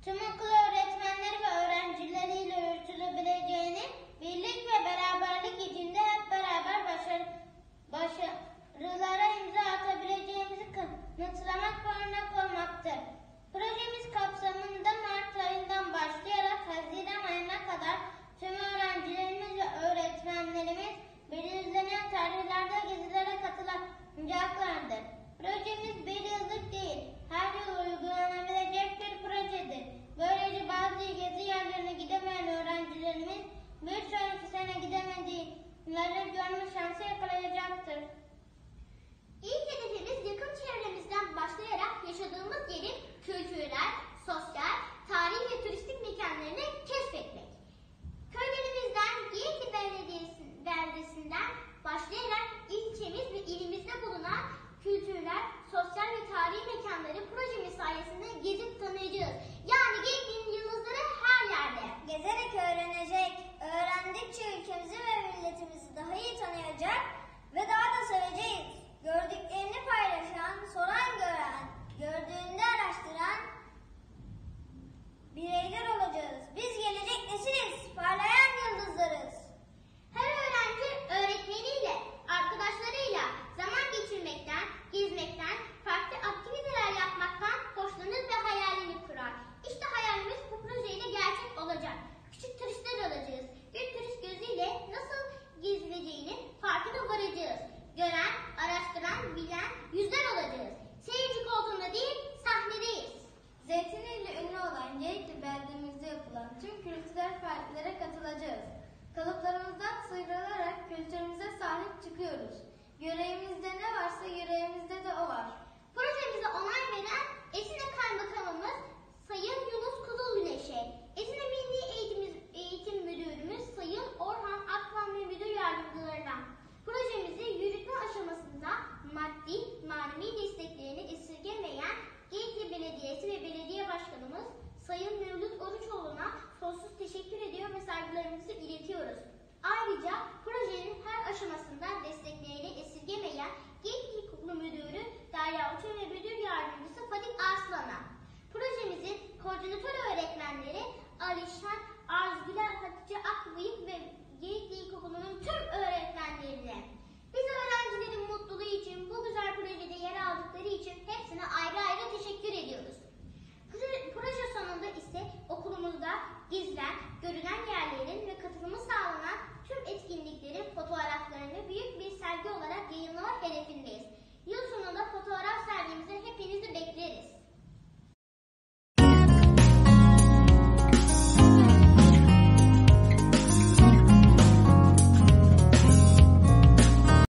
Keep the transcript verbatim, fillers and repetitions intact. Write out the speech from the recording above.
tüm okul öğretmenleri ve öğrencileriyle yürütülebileceğini, birlik ve beraberlik içinde hep beraber başarı, başarılara imza atabileceğimizi kanıtlamak ve örnek olmaktır. Projemiz kapsamında Mart ayından başlayarak Haziran ayına kadar tüm öğrencilerimiz ve öğretmenlerimiz belirlenen tarihlerde gezilere katılacaklardır. Projemiz bir yıllık değil, her yıl uygulanabilecek bir projedir. Böylece bazı gezi yerlerine gidemeyen öğrencilerimiz bir sonraki sene gidemedikleri görme şansı yakalayacaktır. İlk hedefimiz yakın çevremizden başlayarak yaşadığımız yerin kültürel, sosyal, tarihi ve turistik mekanlarını keşfetmek. Köylerimizden Geyikli Belediyesi, Beldesi'nden başlayarak ilçemiz ve ilimizde bulunan kültürel, sosyal ve tarihi mekanları projemiz sayesinde gezip tanıyacağız. Yani Geyikli'nin yıldızları her yerde. Gezerek öğrenecek, öğrendikçe ülkemizi ve milletimizi daha iyi tanıyacak ve daha da seveceğiz. Gördüklerini paylaşan, soran gören, gördüğünde araştıran bireyler olacağız. Biz gelecek nesiliz, parlayan yıldızlarız. Her öğrenci öğretmeniyle, arkadaşlarıyla zaman geçirmekten, gezmekten, farklı aktiviteler yapmaktan hoşlanır ve hayalini kurar. İşte hayalimiz bu projeyle gerçek olacak. Küçük turistler olacağız. Bir turist gözüyle nasıl gezileceğinin farkına varacağız. Gören, araştıran, bilen yüzler olacağız. Seyirci koltuğunda değil, sahnedeyiz. Zeytinli'yle ünlü olan Geyikli beldemizde yapılan tüm kültürel faaliyetlere katılacağız. Kalıplarımızdan sıyrılarak kültürümüze sahip çıkıyoruz. Yüreğimizde ne varsa yüreğimizde de o var. Projemize onay veren Edirne Kaymakamımız Sayın Yunus Kızılgüneş'e, Edirne Milli Eğitim, Eğitim Müdürümüz Sayın Orhan Akman ve Müdür Yardımcılarına projemizi yürütme aşamasında maddi, manevi desteklerini esirgemeyen Geyikli Belediyesi ve Belediye Başkanımız Sayın Mevlüt Oruçoğlu'na sonsuz teşekkür ediyor ve saygılarımızı iletiyoruz. Ayrıca projenin her aşamasında desteklerini esirgemeyen Geyikli İlkokulu Müdürü Derya Uçan ve Müdür Yardımcısı Fatih Arslan'a, projemizin koordinatör öğretmenleri Alişan Arzgüler Hatice Akbıyık ve Geyikli İlkokulu'nun tüm öğretmenlerine, biz öğrencilerin mutluluğu için, bu güzel projede yer aldıkları için hepsine ayrı ayrı teşekkür ediyoruz. Proje sonunda ise okulumuzda gezilen, görülen yerlerin ve katılımı sağlanan tüm etkinliklerin